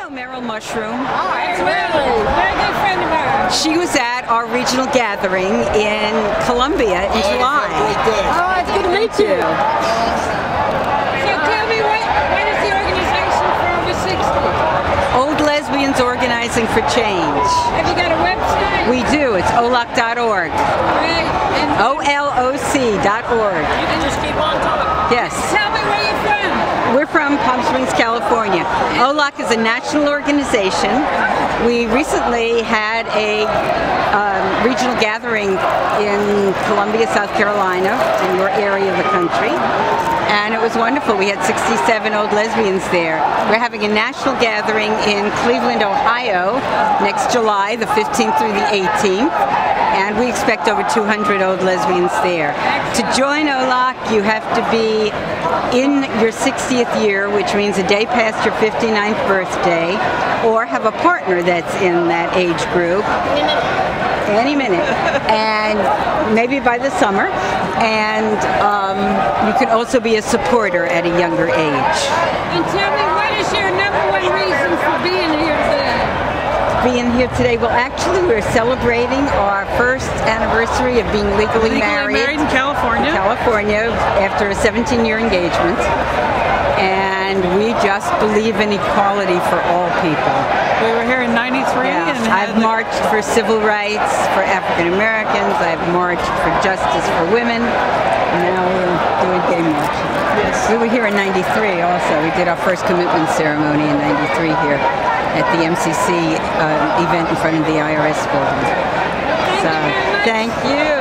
know Meryl Mushroom? Oh, absolutely. Very good friend of ours. She was at our regional gathering in Columbia in July. Oh, it's good to meet you. So tell me, what is the organization for over 60? Old Lesbians Organizing for Change. Have you got a website? We do. It's olac.org. Right. And OLOC.org. you can just keep on talking. Yes. Tell me where you're from. We're from Palm Springs, California. OLAC is a national organization. We recently had a regional gathering in Columbia, South Carolina, in your area of the country. And it was wonderful. We had 67 old lesbians there. We're having a national gathering in Cleveland, Ohio, next July, the 15th through the 18th. And we expect over 200 old lesbians there. To join OLAC, you have to be in your 60th year, which means a day past your 59th birthday, or have a partner that's in that age group. Any minute. And maybe by the summer. And you can also be a supporter at a younger age. And tell me, what is your #1 reason for being here today? Being here today, well, actually, we're celebrating our first anniversary of being legally married in California. After a 17-year engagement. And we just believe in equality for all people. We were here in '93. Yeah. And I've marched for civil rights for African Americans. I've marched for justice for women. And now we're doing gay marching. Yes. We were here in '93 also. We did our first commitment ceremony in '93 here at the MCC event in front of the IRS building. So, thank you.